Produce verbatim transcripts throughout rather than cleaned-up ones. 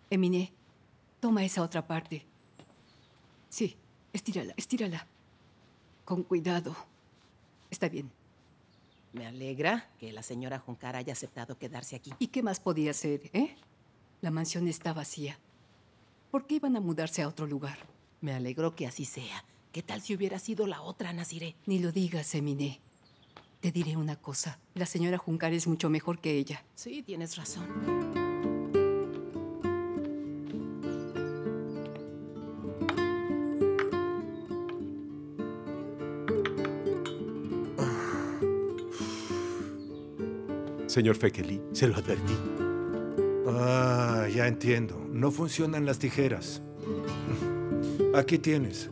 Emine, toma esa otra parte. Sí, estírala, estírala. Con cuidado. Está bien. Me alegra que la señora Juncar haya aceptado quedarse aquí. ¿Y qué más podía hacer, eh? La mansión está vacía. ¿Por qué iban a mudarse a otro lugar? Me alegro que así sea. ¿Qué tal si hubiera sido la otra, Naziré? Ni lo digas, Emine. Te diré una cosa. La señora Juncar es mucho mejor que ella. Sí, tienes razón. Señor Fekeli, se lo advertí. Ah, ya entiendo. No funcionan las tijeras. Aquí tienes.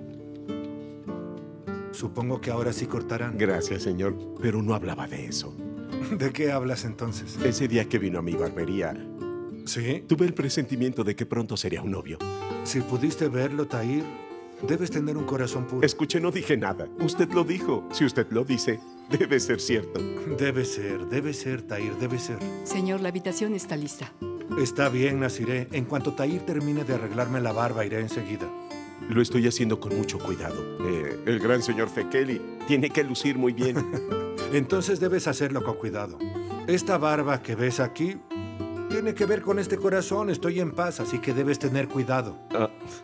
Supongo que ahora sí cortarán. Gracias, señor. Pero no hablaba de eso. ¿De qué hablas entonces? Ese día que vino a mi barbería, ¿sí? Tuve el presentimiento de que pronto sería un novio. Si pudiste verlo, Tahir, debes tener un corazón puro. Escuché, no dije nada. Usted lo dijo. Si usted lo dice, debe ser cierto. Debe ser, debe ser, Tahir, debe ser. Señor, la habitación está lista. Está bien, Naziré. En cuanto Tahir termine de arreglarme la barba, iré enseguida. Lo estoy haciendo con mucho cuidado. Eh, el gran señor Fekeli tiene que lucir muy bien. Entonces debes hacerlo con cuidado. Esta barba que ves aquí tiene que ver con este corazón. Estoy en paz, así que debes tener cuidado. Ah.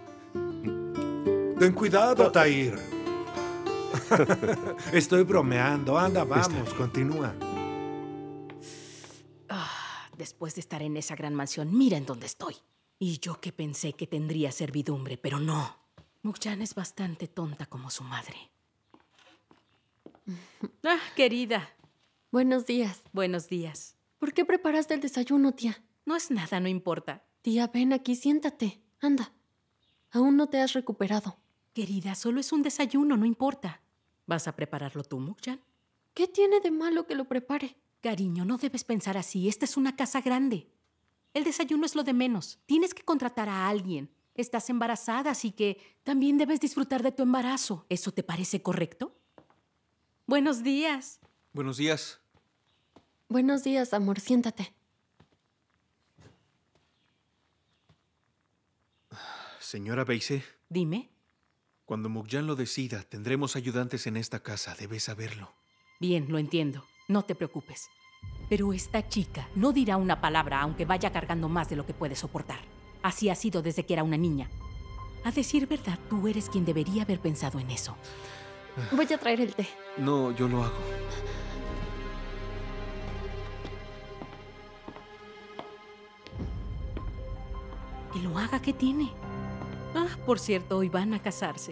Ten cuidado, Tahir. Estoy bromeando. Anda, vamos, continúa. Ah, después de estar en esa gran mansión, mira en dónde estoy. Y yo que pensé que tendría servidumbre, pero no. Mukjan es bastante tonta como su madre. Ah, querida. Buenos días. Buenos días. ¿Por qué preparaste el desayuno, tía? No es nada, no importa. Tía, ven aquí, siéntate. Anda. Aún no te has recuperado. Querida, solo es un desayuno, no importa. ¿Vas a prepararlo tú, Mukjan? ¿Qué tiene de malo que lo prepare? Cariño, no debes pensar así. Esta es una casa grande. El desayuno es lo de menos. Tienes que contratar a alguien. Estás embarazada, así que también debes disfrutar de tu embarazo. ¿Eso te parece correcto? Buenos días. Buenos días. Buenos días, amor. Siéntate. Señora Beise. Dime. Cuando Mukjan lo decida, tendremos ayudantes en esta casa. Debes saberlo. Bien, lo entiendo. No te preocupes. Pero esta chica no dirá una palabra aunque vaya cargando más de lo que puede soportar. Así ha sido desde que era una niña. A decir verdad, tú eres quien debería haber pensado en eso. Voy a traer el té. No, yo lo hago. Que lo haga, ¿qué tiene? Ah, por cierto, hoy van a casarse.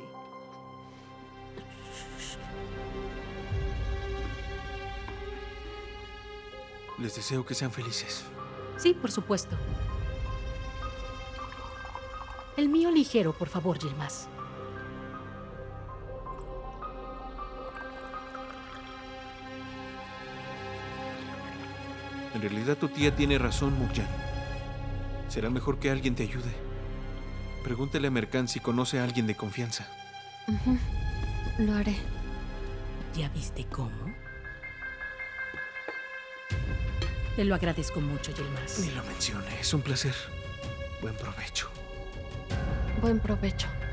Les deseo que sean felices. Sí, por supuesto. El mío ligero, por favor, Yilmaz. En realidad tu tía tiene razón, Mukjan. Será mejor que alguien te ayude. Pregúntale a Merkan si conoce a alguien de confianza. Uh-huh. Lo haré. ¿Ya viste cómo? Te lo agradezco mucho, Yilmaz. Ni lo mencione. Es un placer. Buen provecho. Buen provecho.